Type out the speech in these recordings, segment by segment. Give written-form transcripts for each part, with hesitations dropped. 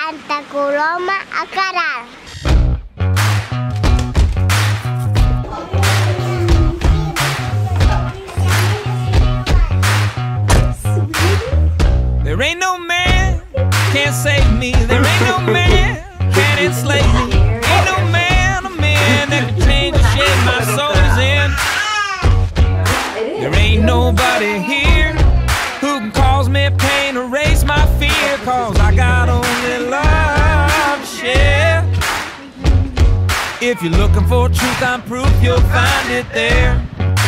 Santa Coloma a Caral. There ain't no man can't save me. There ain't no man can enslave me. Ain't no man that can change the shape my soul is in. There ain't nobody here who can cause me pain, erase my fear, cause I got only love to share. If you're looking for truth, I'm proof, you'll find it there.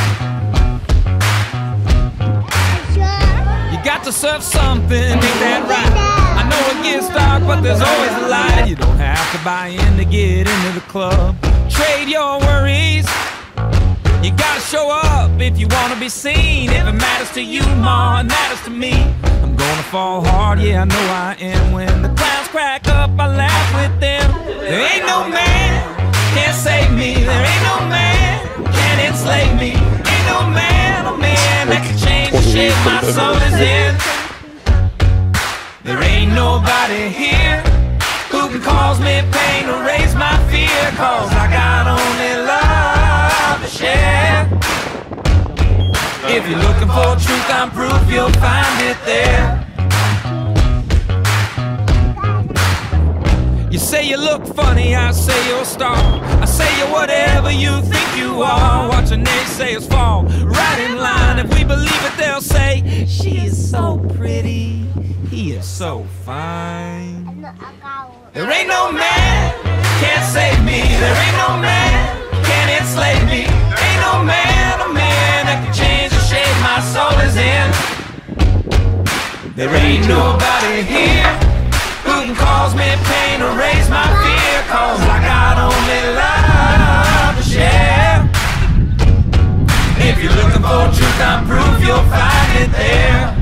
Got to serve something, ain't that right? I know it gets dark, but there's always a light. You don't have to buy in to get into the club. Trade your worries. You gotta show up if you wanna be seen. If it matters to you more, it matters to me. I'm gonna fall hard, yeah, I know I am. When the clowns crack up, I laugh with them. There ain't no man can save me. There ain't no man can enslave me. Ain't no man, a man that can change the shape my soul is in. There ain't nobody here who can cause me pain, erase my fear, cause I got only love to share. If you're looking for truth, I'm proof, you'll find it there. You say you look funny, I say you're a star. I say you're whatever you think you are. Watch the naysayers fall right in line. If we believe it, they'll say, she is so pretty, he is so fine. There ain't no man can't save me. There ain't no man can enslave me. Ain't no man, a man that can change the shape my soul is in. There ain't nobody here who can cause me pain, erase my fear, cause I got only love to share. If you're looking for truth, I'm proof, you'll find it there.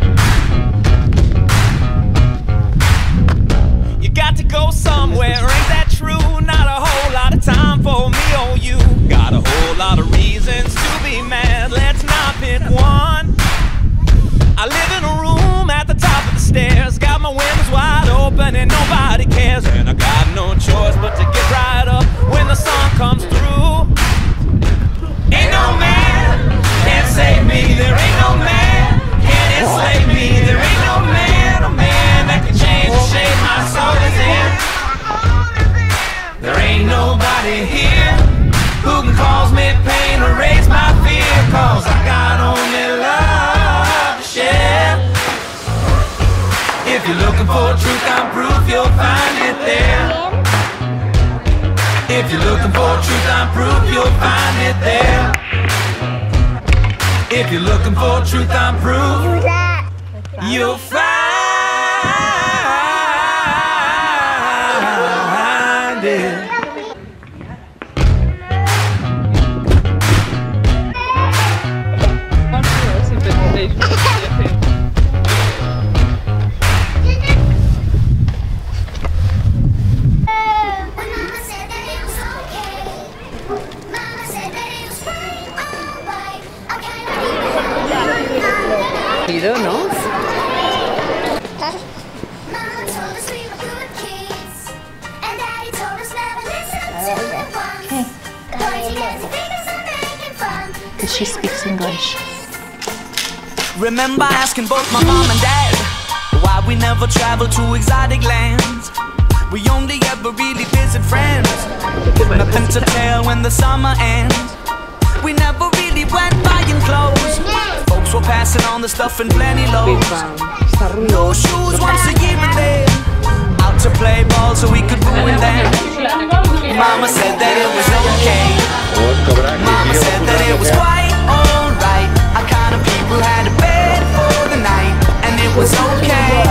You got to go somewhere, ain't that true? Not a whole lot of time for me or you. Got a whole lot of reasons to be mad, let's not pick one. I live in a room at the top of the stairs, got my windows wide open and nobody cares. And I got no choice but to get right up when the sun comes through. Ain't no man can save me. There ain't no man can enslave me. There ain't no man, a man that can change the shape my soul is in. There ain't nobody here who can cause me pain, erase my fear, cause I got only love to share. If you're looking for truth, I'm proof, you'll find it there. If you're looking for truth, I'm proof, you'll find it there. If you're looking for truth, I'm proof, you'll find it. ¿no? Okay. She speaks English. Remember asking both my mom and dad why we never travel to exotic lands. We only ever really visit friends. Nothing to tell when the summer ends. We never really went buying clothes. Folks were passing on the stuff in plenty loads. No shoes once a year and then out to play ball so we could ruin them. Mama said that it was okay. Mama said that it was quite alright. Our kind of people had a bed for the night, and it was okay.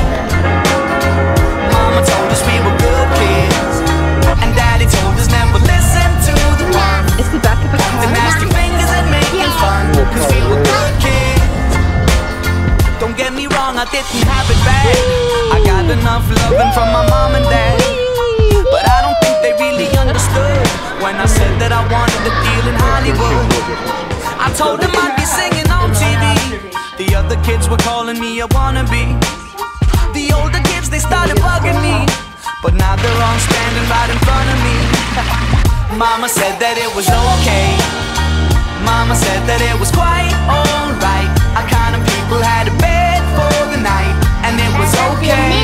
Mama told us we were good kids, and Daddy told us never listen to the one. The nasty fingers and making fun, cause we were good kids. Don't get me wrong, I didn't have it bad. I got enough loving from my mom and dad, but I don't think they really understood when I said that I wanted a deal in Hollywood. I told them I'd be singing on TV. The other kids were calling me a wannabe. The older kids, they started bugging me, but now they're all standing right in front of me. Mama said that it was okay. Mama said that it was quite alright. Our kind of people had a bed for the night, and it was okay.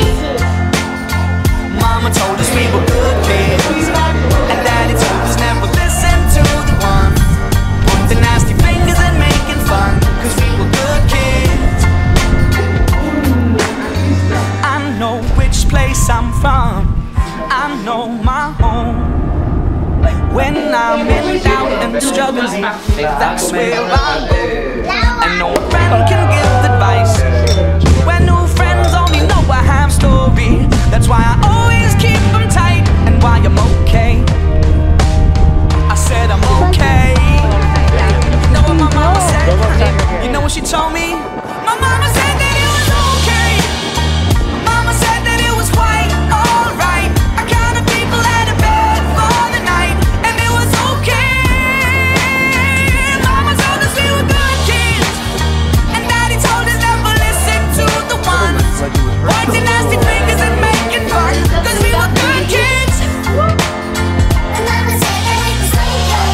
Mama told us we were good kids, and Daddy told us never listen to the ones pointing nasty fingers and making fun, cause we were good kids. I know which place I'm from, I know my home. When I'm in doubt and struggling, that's where I go. And no friend can give advice when new friends only know a half story. That's why I always keep them tight, and why I'm okay. I said I'm okay. You know what my mama said? You know what she told me? My mama said that it was okay. Mama said that it was quite alright. Our kind of people had a bed for the night, and it was okay. Mama told us we were good kids, and Daddy told us never listen to the ones pointing nasty fingers and making fun, cause we were good kids. And Mama said that it was okay.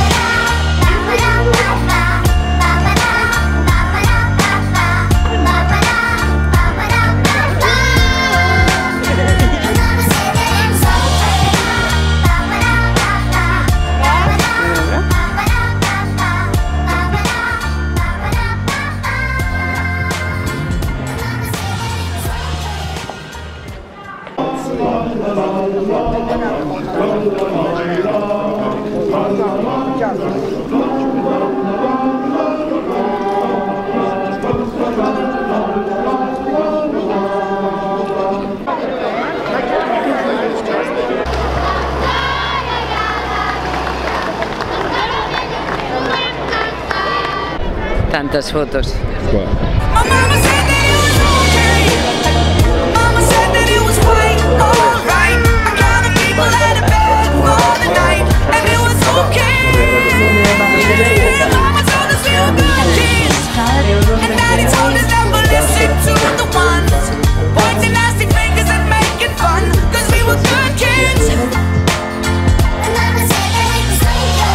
Tantas fotos. My mama said that it was okay. Mama said that it was quite alright. Our kind of people had a bed for the night, and it was okay. Mama told us we were good kids, and Daddy told us never listen to the ones pointing nasty fingers and making fun, cause we were good kids. And Mama said that it was okay.